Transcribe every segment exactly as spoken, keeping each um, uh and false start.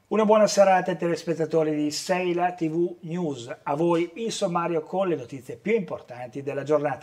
Una buona serata ai telespettatori di Seila T V News. A voi il sommario con le notizie più importanti della giornata.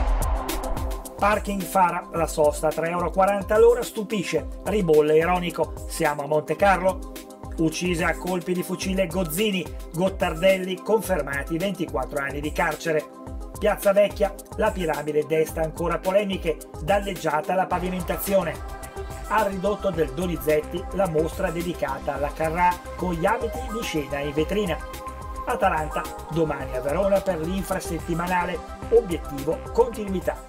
Parking Fara, la sosta a tre euro e quaranta all'ora stupisce, ribolle ironico, siamo a Monte Carlo? Uccisa a colpi di fucile Gozzini, Gottardelli confermati ventiquattro anni di carcere. Piazza Vecchia, la piramide desta ancora polemiche, danneggiata la pavimentazione. Al ridotto del Donizetti la mostra dedicata alla Carrà con gli abiti di scena in vetrina. Atalanta domani a Verona per l'infrasettimanale, obiettivo continuità.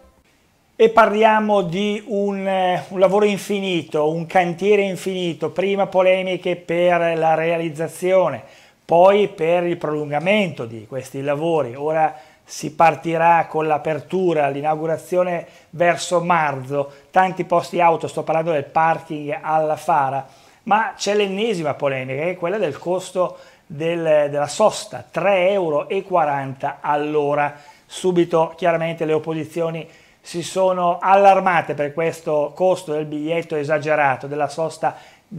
E parliamo di un, eh, un lavoro infinito, un cantiere infinito, prima polemiche per la realizzazione, poi per il prolungamento di questi lavori. Ora si partirà con l'apertura, l'inaugurazione verso marzo, tanti posti auto, sto parlando del parking alla Fara, ma c'è l'ennesima polemica, che è quella del costo del, della sosta, tre euro e quaranta all'ora. Subito chiaramente le opposizioni si sono allarmate per questo costo del biglietto esagerato, della sosta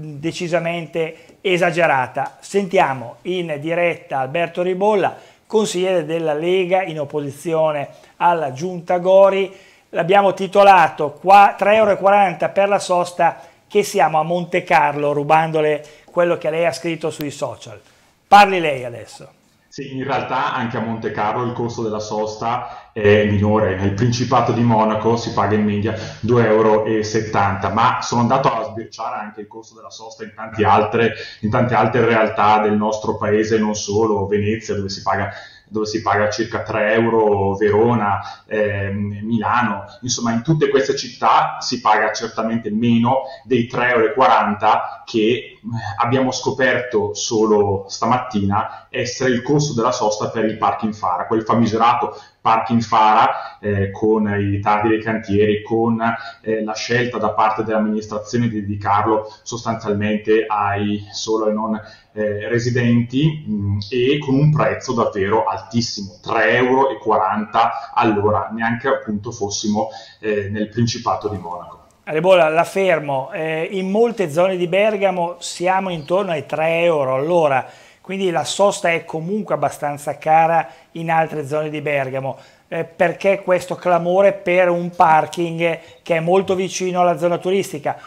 decisamente esagerata. Sentiamo in diretta Alberto Ribolla, consigliere della Lega in opposizione alla Giunta Gori. L'abbiamo titolato tre euro e quaranta per la sosta, che siamo a Monte Carlo, rubandole quello che lei ha scritto sui social. Parli lei adesso. Sì, in realtà anche a Monte Carlo il costo della sosta è minore. Nel Principato di Monaco si paga in media due euro e settanta, ma sono andato a sbirciare anche il costo della sosta in tante altre, in tante altre realtà del nostro paese, non solo Venezia, dove si paga dove si paga circa tre euro, Verona, ehm, Milano, insomma in tutte queste città si paga certamente meno dei tre euro e quaranta che abbiamo scoperto solo stamattina essere il costo della sosta per il parking Fara, quel famigerato parking Fara eh, con i ritardi dei cantieri, con eh, la scelta da parte dell'amministrazione di dedicarlo sostanzialmente ai solo ai non eh, residenti mh, e con un prezzo davvero altissimo, tre euro e quaranta all'ora, neanche appunto fossimo eh, nel Principato di Monaco. Ribolla, la fermo, eh, in molte zone di Bergamo siamo intorno ai tre euro all'ora, quindi la sosta è comunque abbastanza cara in altre zone di Bergamo. Eh, perché questo clamore per un parking che è molto vicino alla zona turistica?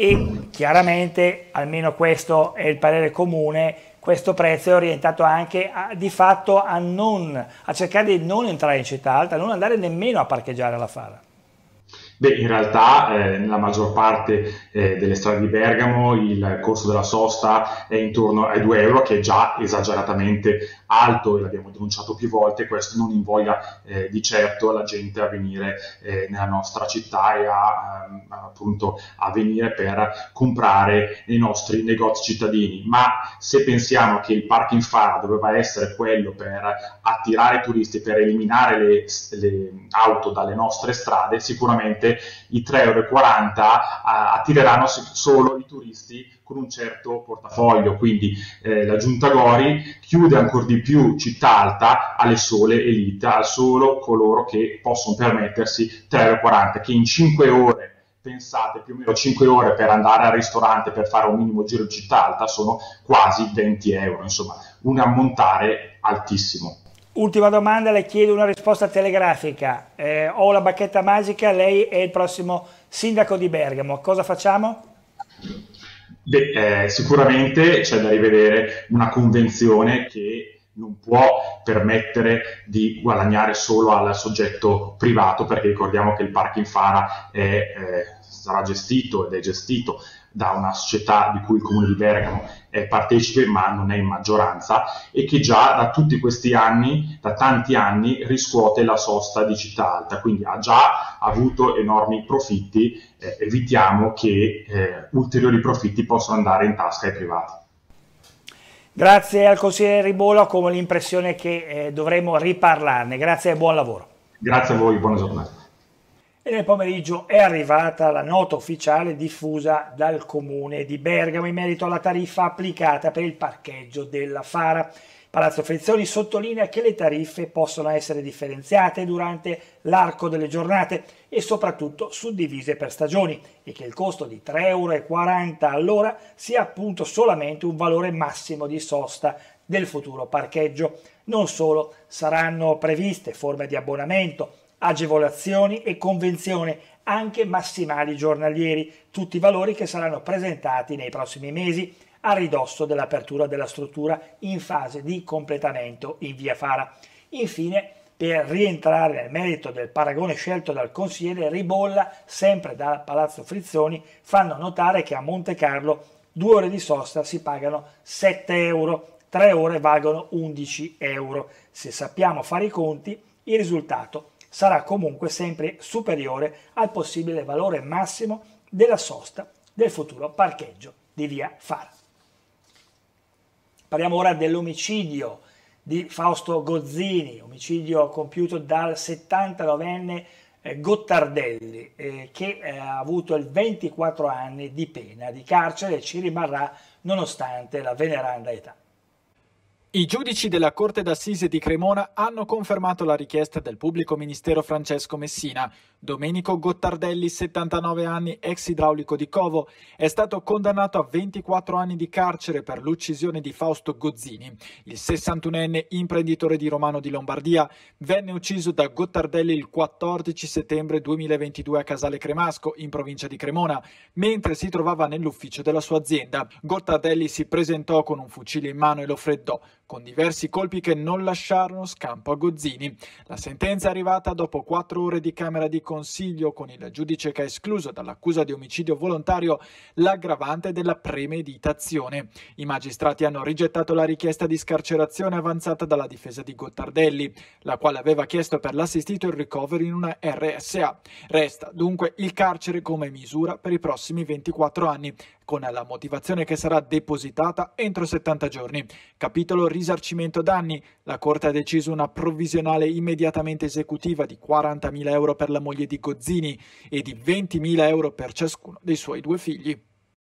E chiaramente, almeno questo è il parere comune, questo prezzo è orientato anche a, di fatto a, non, a cercare di non entrare in città alta, a non andare nemmeno a parcheggiare alla Fara. Beh, in realtà eh, nella maggior parte eh, delle strade di Bergamo il costo della sosta è intorno ai due euro, che è già esageratamente alto e l'abbiamo denunciato più volte. Questo non invoglia eh, di certo la gente a venire eh, nella nostra città e a, ehm, appunto a venire per comprare nei nostri negozi cittadini. Ma se pensiamo che il parking Fara doveva essere quello per attirare turisti, per eliminare le, le auto dalle nostre strade, sicuramente i tre euro e quaranta attireranno solo i turisti con un certo portafoglio, quindi eh, la Giunta Gori chiude ancora di più città alta alle sole elite, a solo coloro che possono permettersi tre euro e quaranta, che in cinque ore, pensate, più o meno cinque ore per andare al ristorante per fare un minimo giro di città alta sono quasi venti euro, insomma un ammontare altissimo. Ultima domanda, le chiedo una risposta telegrafica. Eh, ho la bacchetta magica, lei è il prossimo sindaco di Bergamo. Cosa facciamo? Beh, eh, sicuramente c'è da rivedere una convenzione che non può permettere di guadagnare solo al soggetto privato, perché ricordiamo che il parking Fara è, eh, sarà gestito ed è gestito da una società di cui il Comune di Bergamo è partecipe ma non è in maggioranza, e che già da tutti questi anni, da tanti anni, riscuote la sosta di città alta, quindi ha già avuto enormi profitti. Eh, evitiamo che eh, ulteriori profitti possano andare in tasca ai privati. Grazie al consigliere Ribolla, ho come l'impressione che eh, dovremo riparlarne. Grazie e buon lavoro. Grazie a voi, buona giornata. E nel pomeriggio è arrivata la nota ufficiale diffusa dal Comune di Bergamo in merito alla tariffa applicata per il parcheggio della Fara. Palazzo Frizioni sottolinea che le tariffe possono essere differenziate durante l'arco delle giornate e soprattutto suddivise per stagioni e che il costo di tre euro e quaranta all'ora sia appunto solamente un valore massimo di sosta del futuro parcheggio. Non solo, saranno previste forme di abbonamento, agevolazioni e convenzioni, anche massimali giornalieri, tutti valori che saranno presentati nei prossimi mesi a ridosso dell'apertura della struttura in fase di completamento in via Fara. Infine, per rientrare nel merito del paragone scelto dal consigliere Ribolla, sempre da Palazzo Frizioni, fanno notare che a Monte Carlo due ore di sosta si pagano sette euro, tre ore valgono undici euro. Se sappiamo fare i conti, il risultato sarà comunque sempre superiore al possibile valore massimo della sosta del futuro parcheggio di via Fara. Parliamo ora dell'omicidio di Fausto Gozzini, omicidio compiuto dal settantanovenne Gottardelli, eh, che eh, ha avuto il ventiquattro anni di pena di carcere e ci rimarrà nonostante la veneranda età. I giudici della Corte d'Assise di Cremona hanno confermato la richiesta del pubblico ministero Francesco Messina. Domenico Gottardelli, settantanove anni, ex idraulico di Covo, è stato condannato a ventiquattro anni di carcere per l'uccisione di Fausto Gozzini. Il sessantunenne imprenditore di Romano di Lombardia venne ucciso da Gottardelli il quattordici settembre duemilaventidue a Casale Cremasco, in provincia di Cremona, mentre si trovava nell'ufficio della sua azienda. Gottardelli si presentò con un fucile in mano e lo freddò, con diversi colpi che non lasciarono scampo a Gozzini. La sentenza è arrivata dopo quattro ore di camera di consiglio, con il giudice che ha escluso dall'accusa di omicidio volontario l'aggravante della premeditazione. I magistrati hanno rigettato la richiesta di scarcerazione avanzata dalla difesa di Gottardelli, la quale aveva chiesto per l'assistito il ricovero in una R S A. Resta dunque il carcere come misura per i prossimi ventiquattro anni, con la motivazione che sarà depositata entro settanta giorni. Capitolo risarcimento danni. La Corte ha deciso una provvisionale immediatamente esecutiva di quarantamila euro per la moglie di Gozzini e di ventimila euro per ciascuno dei suoi due figli.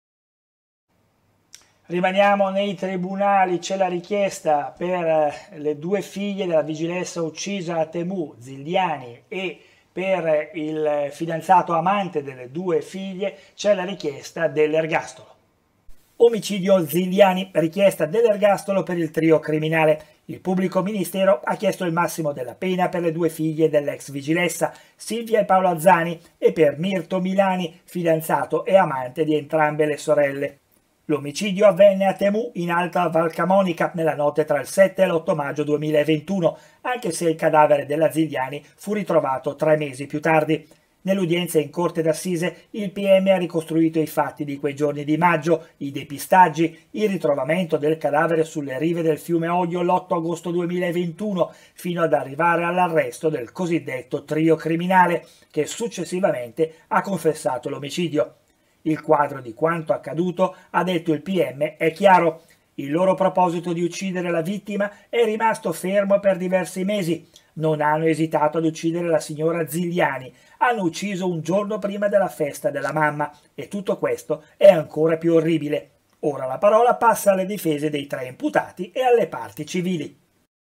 Rimaniamo nei tribunali, c'è la richiesta per le due figlie della vigilessa uccisa a Temu, Zilliani, e per il fidanzato amante delle due figlie c'è la richiesta dell'ergastolo. Omicidio Zilliani, richiesta dell'ergastolo per il trio criminale. Il pubblico ministero ha chiesto il massimo della pena per le due figlie dell'ex vigilessa, Silvia e Paolo Azzani, e per Mirto Milani, fidanzato e amante di entrambe le sorelle. L'omicidio avvenne a Temu, in Alta Val Camonica, nella notte tra il sette e l'otto maggio duemilaventuno, anche se il cadavere della Zilliani fu ritrovato tre mesi più tardi. Nell'udienza in Corte d'Assise il P M ha ricostruito i fatti di quei giorni di maggio, i depistaggi, il ritrovamento del cadavere sulle rive del fiume Oglio l'otto agosto duemilaventuno, fino ad arrivare all'arresto del cosiddetto trio criminale, che successivamente ha confessato l'omicidio. Il quadro di quanto accaduto, ha detto il P M, è chiaro. Il loro proposito di uccidere la vittima è rimasto fermo per diversi mesi. Non hanno esitato ad uccidere la signora Zilliani, hanno ucciso un giorno prima della festa della mamma e tutto questo è ancora più orribile. Ora la parola passa alle difese dei tre imputati e alle parti civili.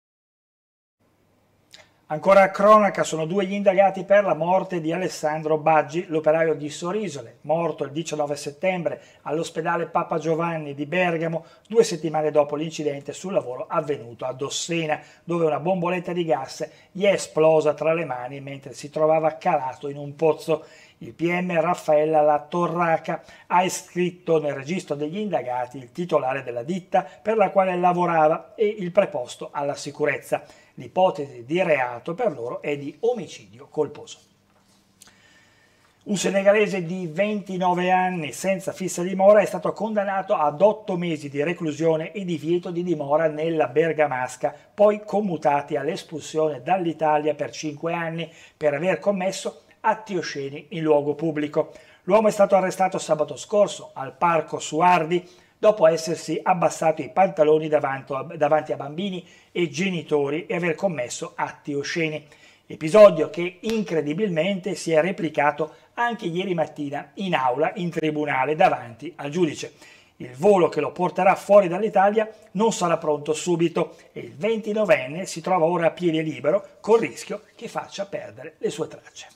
Ancora a cronaca, sono due gli indagati per la morte di Alessandro Baggi, l'operaio di Sorisole, morto il diciannove settembre all'ospedale Papa Giovanni di Bergamo, due settimane dopo l'incidente sul lavoro avvenuto a Dossena, dove una bomboletta di gas gli è esplosa tra le mani mentre si trovava calato in un pozzo. Il P M Raffaella La Torraca ha iscritto nel registro degli indagati il titolare della ditta per la quale lavorava e il preposto alla sicurezza. L'ipotesi di reato per loro è di omicidio colposo. Un senegalese di ventinove anni senza fissa dimora è stato condannato ad otto mesi di reclusione e divieto di dimora nella Bergamasca, poi commutati all'espulsione dall'Italia per cinque anni per aver commesso atti osceni in luogo pubblico. L'uomo è stato arrestato sabato scorso al Parco Suardi dopo essersi abbassato i pantaloni davanti a bambini e genitori e aver commesso atti osceni. Episodio che incredibilmente si è replicato anche ieri mattina in aula in tribunale davanti al giudice. Il volo che lo porterà fuori dall'Italia non sarà pronto subito e il ventinovenne si trova ora a piede libero col rischio che faccia perdere le sue tracce.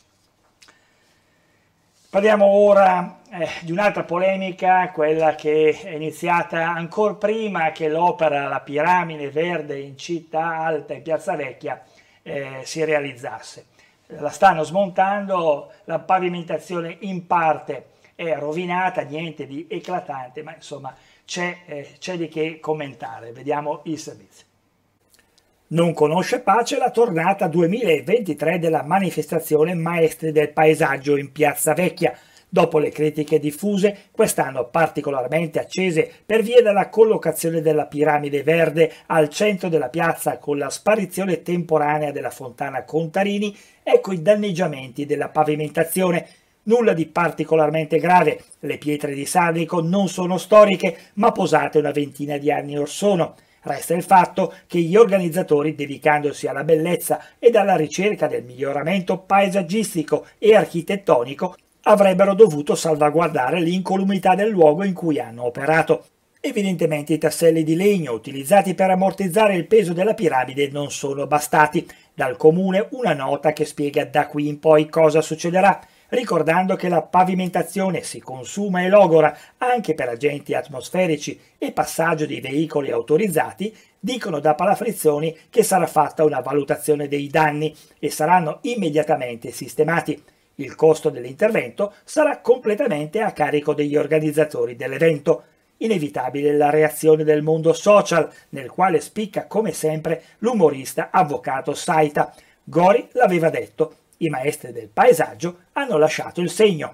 Parliamo ora eh, di un'altra polemica, quella che è iniziata ancora prima che l'opera La Piramide Verde in Città Alta in Piazza Vecchia eh, si realizzasse. La stanno smontando, la pavimentazione in parte è rovinata, niente di eclatante, ma insomma c'è eh, c'è di che commentare. Vediamo il servizio. Non conosce pace la tornata duemilaventitré della manifestazione Maestri del Paesaggio in Piazza Vecchia. Dopo le critiche diffuse, quest'anno particolarmente accese per via della collocazione della piramide verde al centro della piazza con la sparizione temporanea della fontana Contarini, ecco i danneggiamenti della pavimentazione. Nulla di particolarmente grave, le pietre di Sarnico non sono storiche, ma posate una ventina di anni or sono. Resta il fatto che gli organizzatori, dedicandosi alla bellezza ed alla ricerca del miglioramento paesaggistico e architettonico, avrebbero dovuto salvaguardare l'incolumità del luogo in cui hanno operato. Evidentemente i tasselli di legno utilizzati per ammortizzare il peso della piramide non sono bastati. Dal comune una nota che spiega da qui in poi cosa succederà, ricordando che la pavimentazione si consuma e logora anche per agenti atmosferici e passaggio di veicoli autorizzati, dicono da Palafrizzoni che sarà fatta una valutazione dei danni e saranno immediatamente sistemati. Il costo dell'intervento sarà completamente a carico degli organizzatori dell'evento. Inevitabile la reazione del mondo social, nel quale spicca come sempre l'umorista avvocato Saita. Gori l'aveva detto. I maestri del paesaggio hanno lasciato il segno.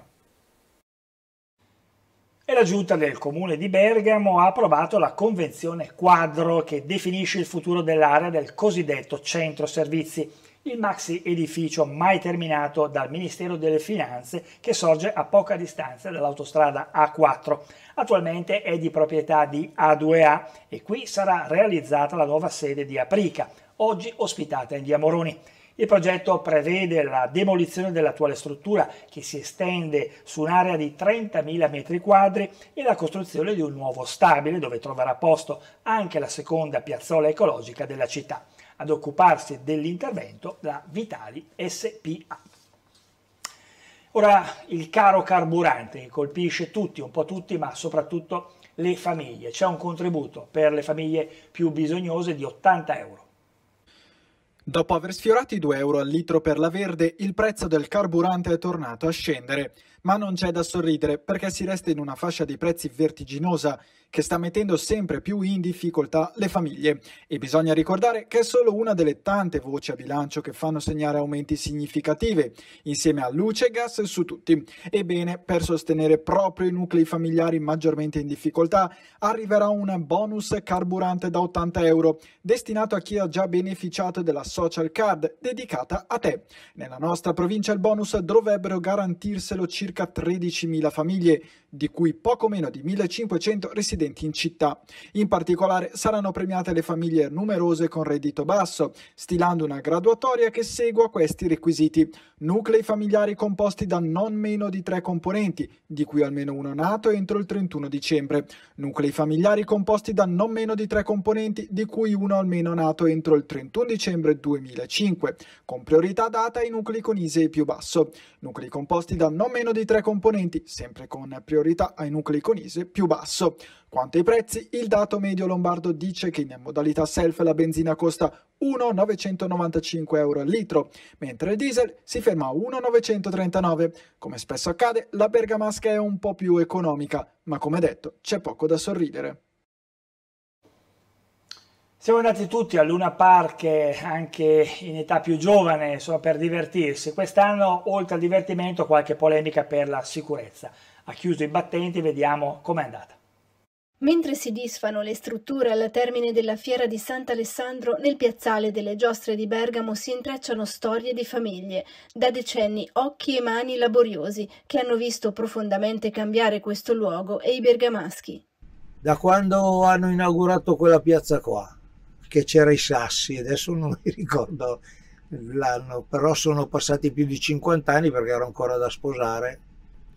E la giunta del comune di Bergamo ha approvato la convenzione quadro che definisce il futuro dell'area del cosiddetto centro servizi, il maxi edificio mai terminato dal Ministero delle Finanze che sorge a poca distanza dall'autostrada A quattro. Attualmente è di proprietà di A due A e qui sarà realizzata la nuova sede di Aprica, oggi ospitata in via Moroni. Il progetto prevede la demolizione dell'attuale struttura che si estende su un'area di trentamila metri quadri e la costruzione di un nuovo stabile dove troverà posto anche la seconda piazzola ecologica della città. Ad occuparsi dell'intervento la Vitali S P A. Ora il caro carburante che colpisce tutti, un po' tutti, ma soprattutto le famiglie. C'è un contributo per le famiglie più bisognose di ottanta euro. Dopo aver sfiorato i due euro al litro per la verde, il prezzo del carburante è tornato a scendere. Ma non c'è da sorridere perché si resta in una fascia di prezzi vertiginosa che sta mettendo sempre più in difficoltà le famiglie. E bisogna ricordare che è solo una delle tante voci a bilancio che fanno segnare aumenti significativi, insieme a luce e gas su tutti. Ebbene, per sostenere proprio i nuclei familiari maggiormente in difficoltà, arriverà un bonus carburante da ottanta euro, destinato a chi ha già beneficiato della Social Card dedicata a te. Nella nostra provincia il bonus dovrebbero garantirselo circa tredicimila famiglie, di cui poco meno di millecinquecento residenti in città. In particolare saranno premiate le famiglie numerose con reddito basso, stilando una graduatoria che segua questi requisiti. Nuclei familiari composti da non meno di tre componenti, di cui almeno uno nato entro il trentuno dicembre. Nuclei familiari composti da non meno di tre componenti, di cui uno almeno nato entro il trentuno dicembre duemilacinque, con priorità data ai nuclei con I S E E più basso. Nuclei composti da non meno di tre componenti, sempre con priorità ai nuclei con I S E E più basso. Quanto ai prezzi, il dato medio lombardo dice che in modalità self la benzina costa uno virgola novecentonovantacinque euro al litro, mentre il diesel si ferma a uno virgola novecentotrentanove. Come spesso accade, la bergamasca è un po' più economica, ma come detto c'è poco da sorridere. Siamo andati tutti al Luna Park anche in età più giovane, insomma, per divertirsi. Quest'anno, oltre al divertimento, qualche polemica per la sicurezza. Ha chiuso i battenti, vediamo com'è andata. Mentre si disfano le strutture al termine della fiera di Sant'Alessandro, nel piazzale delle Giostre di Bergamo si intrecciano storie di famiglie, da decenni occhi e mani laboriosi, che hanno visto profondamente cambiare questo luogo e i bergamaschi. Da quando hanno inaugurato quella piazza qua, che c'era i sassi, adesso non mi ricordo l'anno, però sono passati più di cinquanta anni perché ero ancora da sposare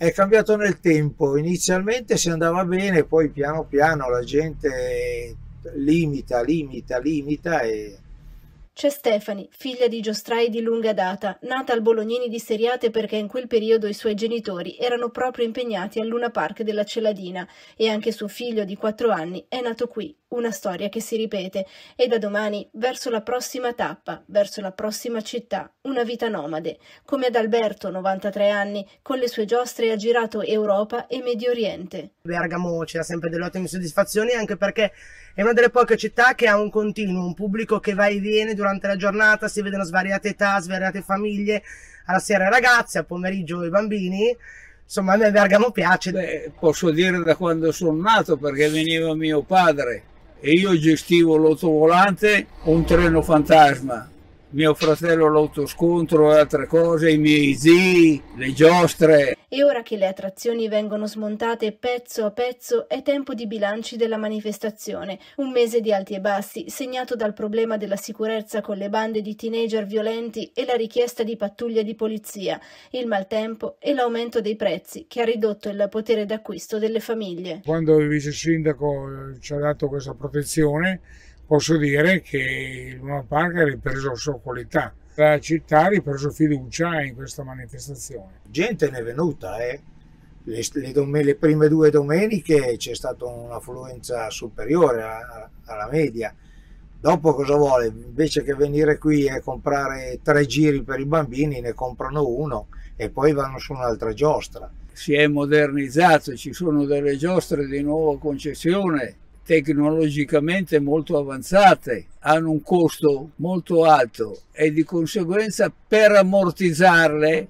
È cambiato nel tempo, inizialmente si andava bene, poi piano piano la gente limita, limita, limita e... C'è Stefani, figlia di giostrai di lunga data, nata al Bolognini di Seriate perché in quel periodo i suoi genitori erano proprio impegnati al Luna Park della Celadina e anche suo figlio di quattro anni è nato qui, una storia che si ripete e da domani verso la prossima tappa, verso la prossima città, una vita nomade, come ad Alberto, novantatré anni, con le sue giostre ha girato Europa e Medio Oriente. Bergamo ci dà sempre delle ottime soddisfazioni anche perché è una delle poche città che ha un continuo, un pubblico che va e viene durante la giornata, si vedono svariate età, svariate famiglie, alla sera i ragazzi, al pomeriggio i bambini, insomma a me Bergamo piace. Beh, posso dire da quando sono nato perché veniva mio padre e io gestivo l'autovolante, un treno fantasma, mio fratello l'autoscontro e altre cose, i miei zii, le giostre. E ora che le attrazioni vengono smontate pezzo a pezzo, è tempo di bilanci della manifestazione. Un mese di alti e bassi, segnato dal problema della sicurezza con le bande di teenager violenti e la richiesta di pattuglie di polizia, il maltempo e l'aumento dei prezzi che ha ridotto il potere d'acquisto delle famiglie. Quando il vice sindaco ci ha dato questa protezione, posso dire che il Luna Park ha ripreso la sua qualità. La città ha ripreso fiducia in questa manifestazione. Gente ne è venuta, eh. le, le, dom- le prime due domeniche c'è stata un'affluenza superiore a, a, alla media. Dopo cosa vuole? Invece che venire qui e comprare tre giri per i bambini, ne comprano uno e poi vanno su un'altra giostra. Si è modernizzato, ci sono delle giostre di nuova concessione, tecnologicamente molto avanzate, hanno un costo molto alto e di conseguenza per ammortizzarle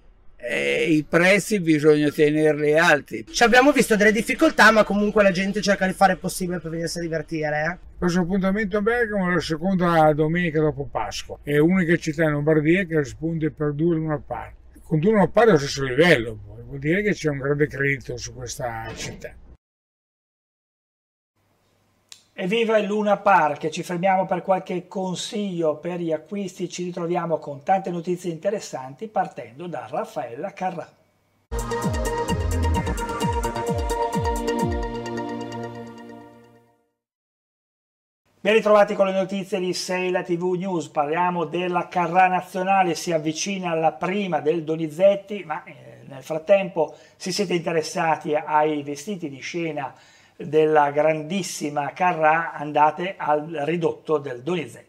eh, i prezzi bisogna tenerli alti. Ci abbiamo visto delle difficoltà ma comunque la gente cerca di fare il possibile per venirsi a divertire. Eh? Questo appuntamento a Bergamo è la seconda domenica dopo Pasqua, è l'unica città in Lombardia che risponde per due Luna Park. Con due Luna Park allo stesso livello, vuol dire che c'è un grande credito su questa città. Evviva il Luna Park, ci fermiamo per qualche consiglio per gli acquisti, ci ritroviamo con tante notizie interessanti partendo da Raffaella Carrà. Ben ritrovati con le notizie di Seila tivù News, parliamo della Carrà nazionale, si avvicina alla prima del Donizetti, ma eh, nel frattempo se siete interessati ai vestiti di scena della grandissima Carrà andate al ridotto del Donizetti.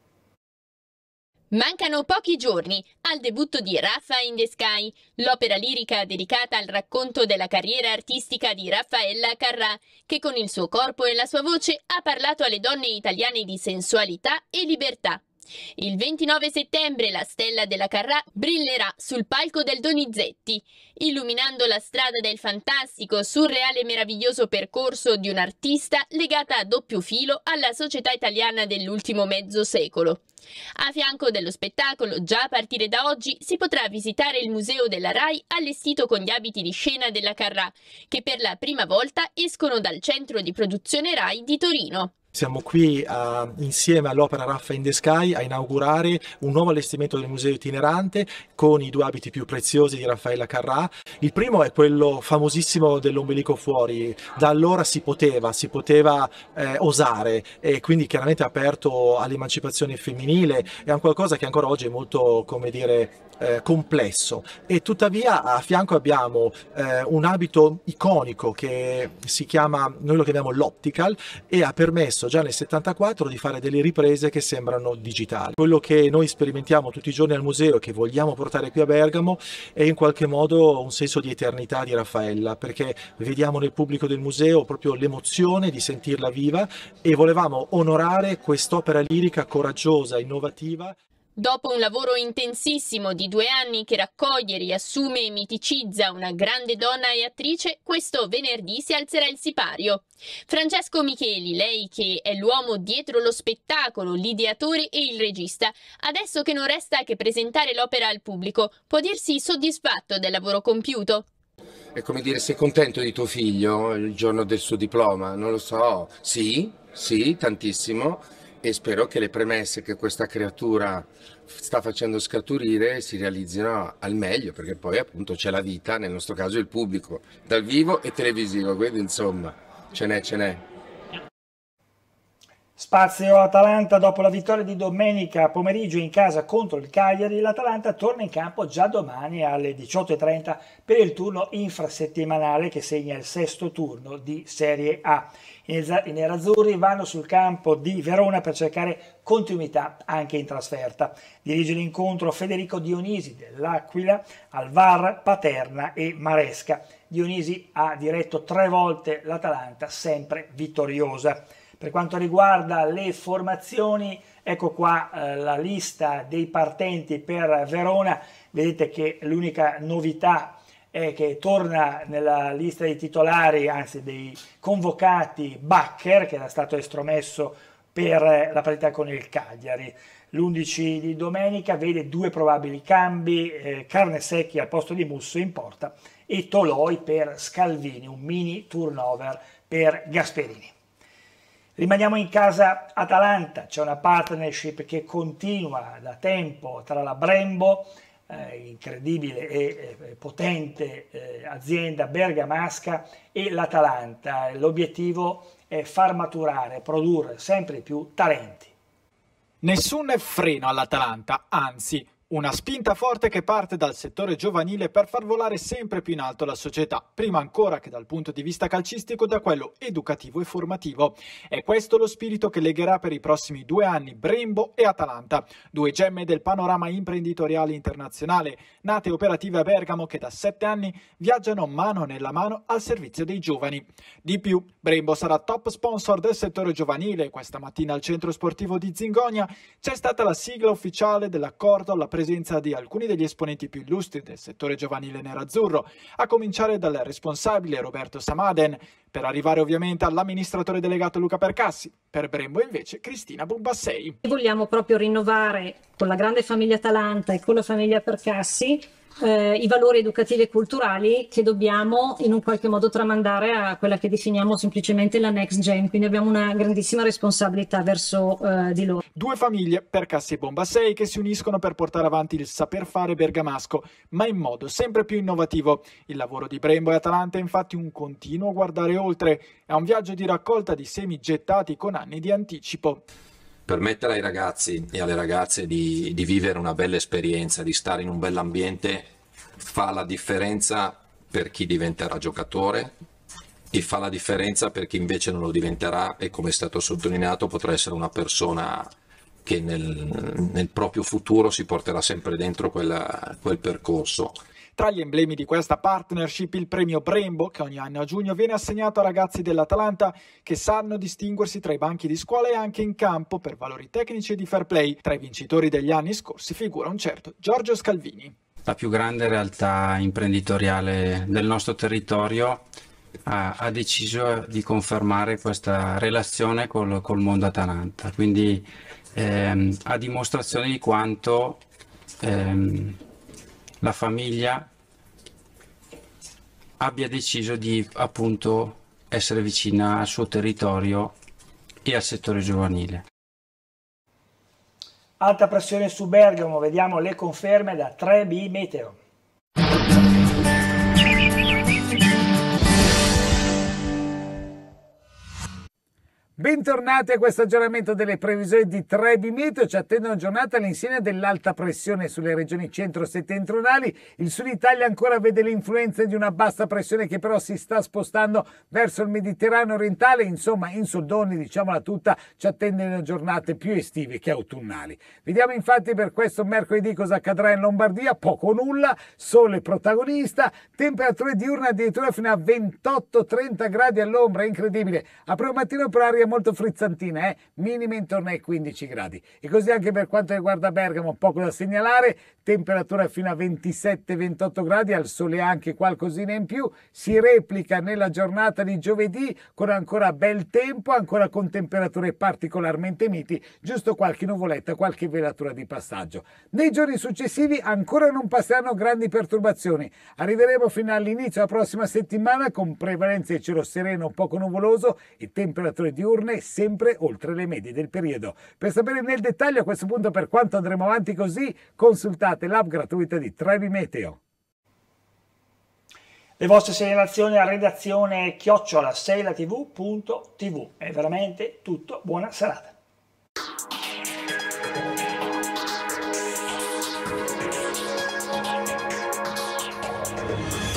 Mancano pochi giorni al debutto di Raffa in the Sky, l'opera lirica dedicata al racconto della carriera artistica di Raffaella Carrà, che con il suo corpo e la sua voce ha parlato alle donne italiane di sensualità e libertà. Il ventinove settembre la stella della Carrà brillerà sul palco del Donizetti, illuminando la strada del fantastico, surreale e meraviglioso percorso di un'artista legata a doppio filo alla società italiana dell'ultimo mezzo secolo. A fianco dello spettacolo, già a partire da oggi, si potrà visitare il museo della RAI allestito con gli abiti di scena della Carrà, che per la prima volta escono dal centro di produzione RAI di Torino. Siamo qui uh, insieme all'opera Raffa in the Sky a inaugurare un nuovo allestimento del museo itinerante con i due abiti più preziosi di Raffaella Carrà. Il primo è quello famosissimo dell'ombelico fuori, da allora si poteva, si poteva eh, osare e quindi chiaramente aperto all'emancipazione femminile, è un qualcosa che ancora oggi è molto, come dire, Eh, complesso e tuttavia a fianco abbiamo eh, un abito iconico che si chiama, noi lo chiamiamo l'optical e ha permesso già nel settantaquattro di fare delle riprese che sembrano digitali. Quello che noi sperimentiamo tutti i giorni al museo e che vogliamo portare qui a Bergamo è in qualche modo un senso di eternità di Raffaella, perché vediamo nel pubblico del museo proprio l'emozione di sentirla viva e volevamo onorare quest'opera lirica coraggiosa, innovativa. Dopo un lavoro intensissimo di due anni che raccoglie, riassume e miticizza una grande donna e attrice, questo venerdì si alzerà il sipario. Francesco Micheli, lei che è l'uomo dietro lo spettacolo, l'ideatore e il regista, adesso che non resta che presentare l'opera al pubblico, può dirsi soddisfatto del lavoro compiuto? È come dire, sei contento di tuo figlio il giorno del suo diploma? Non lo so. Sì, sì, tantissimo. e spero che le premesse che questa creatura sta facendo scaturire si realizzino al meglio, perché poi appunto c'è la vita, nel nostro caso il pubblico, dal vivo e televisivo, quindi insomma ce n'è, ce n'è. Spazio Atalanta. Dopo la vittoria di domenica pomeriggio in casa contro il Cagliari, l'Atalanta torna in campo già domani alle diciotto e trenta per il turno infrasettimanale che segna il sesto turno di Serie A. I nerazzurri vanno sul campo di Verona per cercare continuità anche in trasferta. Dirige l'incontro Federico Dionisi dell'Aquila, al V A R Paterna e Maresca. Dionisi ha diretto tre volte l'Atalanta, sempre vittoriosa. Per quanto riguarda le formazioni, ecco qua eh, la lista dei partenti per Verona. Vedete che l'unica novità è che torna nella lista dei titolari, anzi dei convocati, Bakker, che era stato estromesso per la partita con il Cagliari. L'undici di domenica vede due probabili cambi, eh, Carnesecchi al posto di Musso in porta e Toloi per Scalvini, un mini turnover per Gasperini. Rimaniamo in casa Atalanta, c'è una partnership che continua da tempo tra la Brembo, eh, incredibile e eh, potente eh, azienda bergamasca, e l'Atalanta. L'obiettivo è far maturare, produrre sempre più talenti. Nessun freno all'Atalanta, anzi una spinta forte che parte dal settore giovanile per far volare sempre più in alto la società, prima ancora che dal punto di vista calcistico da quello educativo e formativo. È questo lo spirito che legherà per i prossimi due anni Brembo e Atalanta, due gemme del panorama imprenditoriale internazionale, nate operative a Bergamo che da sette anni viaggiano mano nella mano al servizio dei giovani. Di più, Brembo sarà top sponsor del settore giovanile. Questa mattina al centro sportivo di Zingonia c'è stata la sigla ufficiale dell'accordo alla presenza di alcuni degli esponenti più illustri del settore giovanile nerazzurro, a cominciare dal responsabile Roberto Samaden, per arrivare ovviamente all'amministratore delegato Luca Percassi. Per Brembo invece Cristina Bombassei. Vogliamo proprio rinnovare con la grande famiglia Atalanta e con la famiglia Percassi eh, i valori educativi e culturali che dobbiamo in un qualche modo tramandare a quella che definiamo semplicemente la next gen, quindi abbiamo una grandissima responsabilità verso eh, di loro. Due famiglie, Percassi e Bombassei, che si uniscono per portare avanti il saper fare bergamasco, ma in modo sempre più innovativo. Il lavoro di Brembo e Atalanta è infatti un continuo guardare oltre, è un viaggio di raccolta di semi gettati con anni di anticipo. Permettere ai ragazzi e alle ragazze di, di vivere una bella esperienza, di stare in un bell'ambiente, fa la differenza per chi diventerà giocatore e fa la differenza per chi invece non lo diventerà e, come è stato sottolineato, potrà essere una persona che nel, nel proprio futuro si porterà sempre dentro quella, quel percorso. Tra gli emblemi di questa partnership il premio Brembo, che ogni anno a giugno viene assegnato a ragazzi dell'Atalanta che sanno distinguersi tra i banchi di scuola e anche in campo per valori tecnici e di fair play. Tra i vincitori degli anni scorsi figura un certo Giorgio Scalvini. La più grande realtà imprenditoriale del nostro territorio ha, ha deciso di confermare questa relazione col, col mondo Atalanta, quindi ehm, a dimostrazione di quanto ehm, la famiglia abbia deciso di appunto essere vicina al suo territorio e al settore giovanile. Alta pressione su Bergamo, vediamo le conferme da tre B Meteo. Bentornati a questo aggiornamento delle previsioni di tre B Meteo. Ci attende una giornata all'insegna dell'alta pressione sulle regioni centro-settentrionali. Il sud Italia ancora vede l'influenza di una bassa pressione che però si sta spostando verso il Mediterraneo orientale. Insomma, in soldoni, diciamola tutta, ci attendono giornate più estive che autunnali. Vediamo infatti per questo mercoledì cosa accadrà in Lombardia. Poco o nulla, sole protagonista, temperature diurne addirittura fino a ventotto trenta gradi all'ombra, incredibile. A primo mattino per aria molto frizzantina, eh? Minime intorno ai quindici gradi. E così anche per quanto riguarda Bergamo, poco da segnalare, temperatura fino a ventisette ventotto gradi, al sole anche qualcosina in più, si replica nella giornata di giovedì con ancora bel tempo, ancora con temperature particolarmente miti, giusto qualche nuvoletta, qualche velatura di passaggio. Nei giorni successivi ancora non passeranno grandi perturbazioni, arriveremo fino all'inizio della prossima settimana con prevalenza di cielo sereno poco nuvoloso e temperature diurne diurne sempre oltre le medie del periodo. Per sapere nel dettaglio a questo punto per quanto andremo avanti così, consultate l'app gratuita di Trevi Meteo. Le vostre segnalazioni a redazione chiocciola seilatv punto tv. È veramente tutto, buona serata. Thank you.